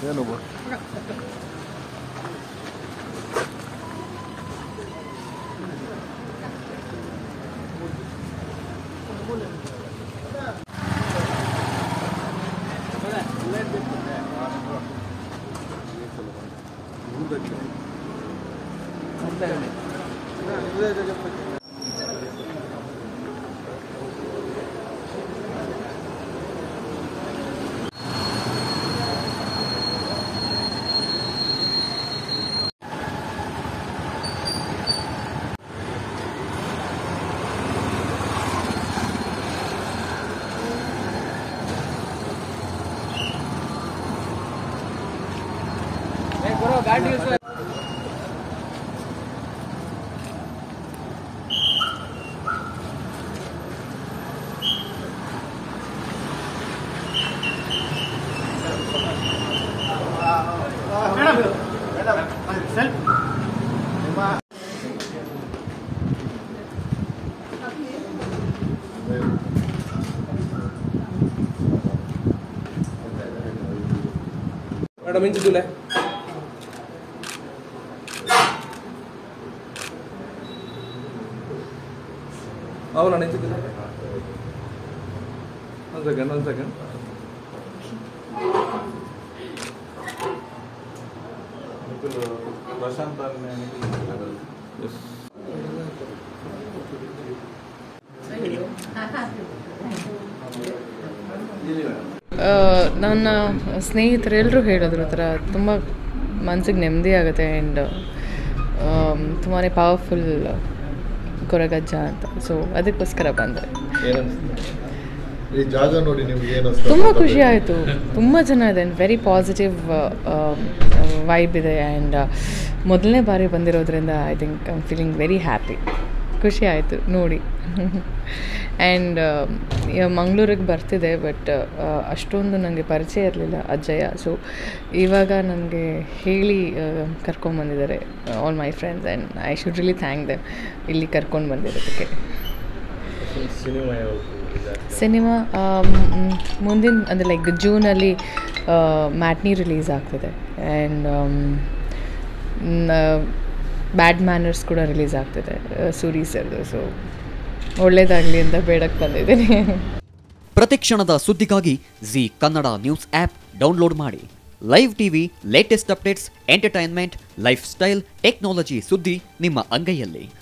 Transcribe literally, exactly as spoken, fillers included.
ಏನು Madam, inci dulu. Awal nana inci dulu. One second, one second. Itu Rachita ne. Yes. ನನ್ನ ಸ್ನೇಹಿತರೆಲ್ಲರೂ ಹೇಳಿದ್ರು ಥರ ತುಂಬ ಮನಸ್ಸಿಗೆ ನೆಮ್ಮದಿ ಆಗುತ್ತೆ ಆ್ಯಂಡ್ ತುಂಬಾ ಪವರ್ಫುಲ್ ಕೊರಗಜ್ಜ ಅಂತ ಸೊ ಅದಕ್ಕೋಸ್ಕರ ಬಂದೆ. ಈ ಜಾಗ ನೋಡಿ ನಿಮಗೆ ಏನು ತುಂಬ ಖುಷಿ ಆಯಿತು, ತುಂಬ ಚೆನ್ನಾಗಿದೆ ಆ್ಯಂಡ್ ವೆರಿ ಪಾಸಿಟಿವ್ ವೈಬ್ ಇದೆ ಆ್ಯಂಡ್ ಮೊದಲನೇ ಬಾರಿ ಬಂದಿರೋದ್ರಿಂದ I think I am feeling very happy. ಖುಷಿ ಆಯಿತು ನೋಡಿ. ಆ್ಯಂಡ್ ಮಂಗಳೂರಿಗೆ ಬರ್ತಿದೆ ಬಟ್ ಅಷ್ಟೊಂದು ನನಗೆ ಪರಿಚಯ ಇರಲಿಲ್ಲ ಅಜ್ಜಯ್ಯ. ಸೊ ಇವಾಗ ನನಗೆ ಹೇಳಿ ಕರ್ಕೊಂಡ್ಬಂದಿದ್ದಾರೆ all my friends and I should really thank them ಇಲ್ಲಿ ಕರ್ಕೊಂಡು ಬಂದಿರೋದಕ್ಕೆ. ಸಿನಿಮಾ ಮುಂದಿನ ಅಂದರೆ ಲೈಕ್ ಜೂನಲ್ಲಿ ಮ್ಯಾಟ್ನಿ ರಿಲೀಸ್ ಆಗ್ತಿದೆ ಆ್ಯಂಡ್ ಬ್ಯಾಡ್ ಮ್ಯಾನರ್ಸ್ ಕೂಡ ರಿಲೀಸ್ ಆಗ್ತಿದೆ ಸೂರಿ ಸರ್ದು. ಸೊ ಒಳ್ಳೇದಾಗಲಿ ಅಂತ ಬೇಡಕ್ಕೆ ಬಂದಿದ್ದೀನಿ. ಪ್ರತಿಕ್ಷಣದ ಸುದ್ದಿಗಾಗಿ Zee Kannada news app download ಮಾಡಿ. Live TV, latest updates, entertainment, lifestyle, technology ಸುದ್ದಿ ನಿಮ್ಮ ಅಂಗೈಯಲ್ಲಿ.